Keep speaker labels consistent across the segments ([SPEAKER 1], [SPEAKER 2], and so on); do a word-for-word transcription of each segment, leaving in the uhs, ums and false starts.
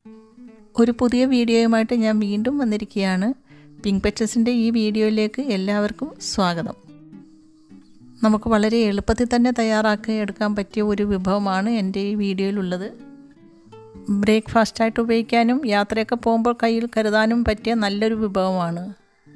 [SPEAKER 1] ഒരു പുതിയ വീഡിയോയുമായിട്ട് ഞാൻ വീണ്ടും വന്നിരിക്കുകയാണ്. പിങ്ക് പെറ്റൽസിൻ്റെ ഈ വീഡിയോയിലേക്ക് എല്ലാവർക്കും സ്വാഗതം. നമുക്ക് വളരെ എളുപ്പത്തിൽ തന്നെ തയ്യാറാക്കി എടുക്കാൻ പറ്റിയ ഒരു വിഭവമാണ് എൻ്റെ ഈ വീഡിയോയിലുള്ളത്. ബ്രേക്ക്ഫാസ്റ്റായിട്ട് ഉപയോഗിക്കാനും യാത്രയൊക്കെ പോകുമ്പോൾ കയ്യിൽ കരുതാനും പറ്റിയ നല്ലൊരു വിഭവമാണ്.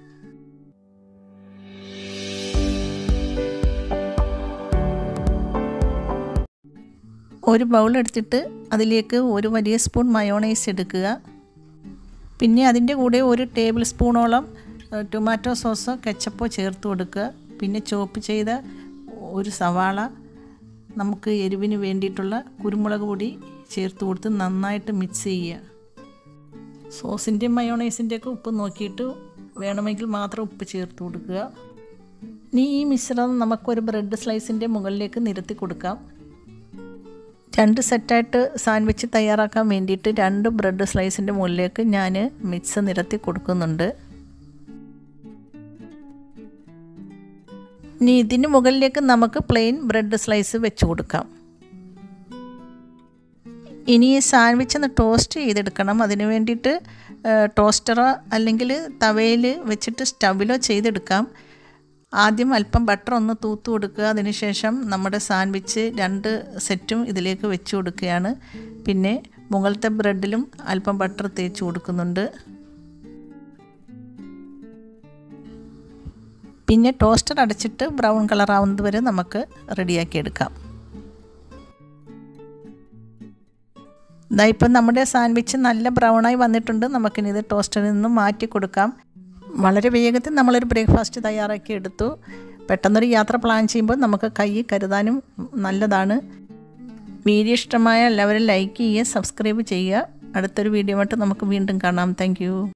[SPEAKER 1] ഒരു ബൗൾ എടുത്തിട്ട് അതിലേക്ക് ഒരു വലിയ സ്പൂൺ മയോണൈസ് എടുക്കുക. പിന്നെ അതിൻ്റെ കൂടെ ഒരു ടേബിൾ സ്പൂണോളം ടൊമാറ്റോ സോസോ കെച്ചപ്പോ ചേർത്ത് കൊടുക്കുക. പിന്നെ ചോപ്പ് ചെയ്ത ഒരു സവാള, നമുക്ക് എരിവിന് വേണ്ടിയിട്ടുള്ള കുരുമുളക് പൊടി ചേർത്ത് കൊടുത്ത് നന്നായിട്ട് മിക്സ് ചെയ്യുക. സോസിൻ്റെയും മയോണൈസിൻ്റെയൊക്കെ ഉപ്പ് നോക്കിയിട്ട് വേണമെങ്കിൽ മാത്രം ഉപ്പ് ചേർത്ത് കൊടുക്കുക. ഇനി ഈ മിശ്രിതം നമുക്കൊരു ബ്രെഡ് സ്ലൈസിൻ്റെ മുകളിലേക്ക് നിരത്തി കൊടുക്കാം. രണ്ട് സെറ്റായിട്ട് സാൻഡ്വിച്ച് തയ്യാറാക്കാൻ വേണ്ടിയിട്ട് രണ്ട് ബ്രെഡ് സ്ലൈസിൻ്റെ മുകളിലേക്ക് ഞാൻ മിക്സ് നിരത്തി കൊടുക്കുന്നുണ്ട്. ഇനി ഇതിന് മുകളിലേക്ക് നമുക്ക് പ്ലെയിൻ ബ്രെഡ് സ്ലൈസ് വെച്ച് കൊടുക്കാം. ഇനി ഈ സാൻഡ്വിച്ച് ഒന്ന് ടോസ്റ്റ് ചെയ്തെടുക്കണം. അതിന് വേണ്ടിയിട്ട് ടോസ്റ്ററോ അല്ലെങ്കിൽ തവയിൽ വെച്ചിട്ട് സ്റ്റവിലോ ചെയ്തെടുക്കാം. ആദ്യം അല്പം ബട്ടർ ഒന്ന് തൂത്ത് കൊടുക്കുക. അതിനുശേഷം നമ്മുടെ സാൻഡ്വിച്ച് രണ്ട് സെറ്റും ഇതിലേക്ക് വെച്ച് കൊടുക്കുകയാണ്. പിന്നെ മുകളിലത്തെ ബ്രെഡിലും അല്പം ബട്ടർ തേച്ച് കൊടുക്കുന്നുണ്ട്. പിന്നെ ടോസ്റ്റർ അടച്ചിട്ട് ബ്രൗൺ കളറാവുന്നത് വരെ നമുക്ക് റെഡിയാക്കി എടുക്കാം. ഇതാ ഇപ്പം നമ്മുടെ സാൻഡ്വിച്ച് നല്ല ബ്രൗണായി വന്നിട്ടുണ്ട്. നമുക്കിനി ഇത് ടോസ്റ്ററിൽ നിന്നും മാറ്റി കൊടുക്കാം. വളരെ വേഗത്തിൽ നമ്മളൊരു ബ്രേക്ക്ഫാസ്റ്റ് തയ്യാറാക്കി എടുത്തു. പെട്ടെന്നൊരു യാത്ര പ്ലാൻ ചെയ്യുമ്പോൾ നമുക്ക് കൈ കരുതാനും നല്ലതാണ്. വീഡിയോ ഇഷ്ടമായ എല്ലാവരും ലൈക്ക് ചെയ്യുക, സബ്സ്ക്രൈബ് ചെയ്യുക. അടുത്തൊരു വീഡിയോ ആയിട്ട് നമുക്ക് വീണ്ടും കാണാം. താങ്ക്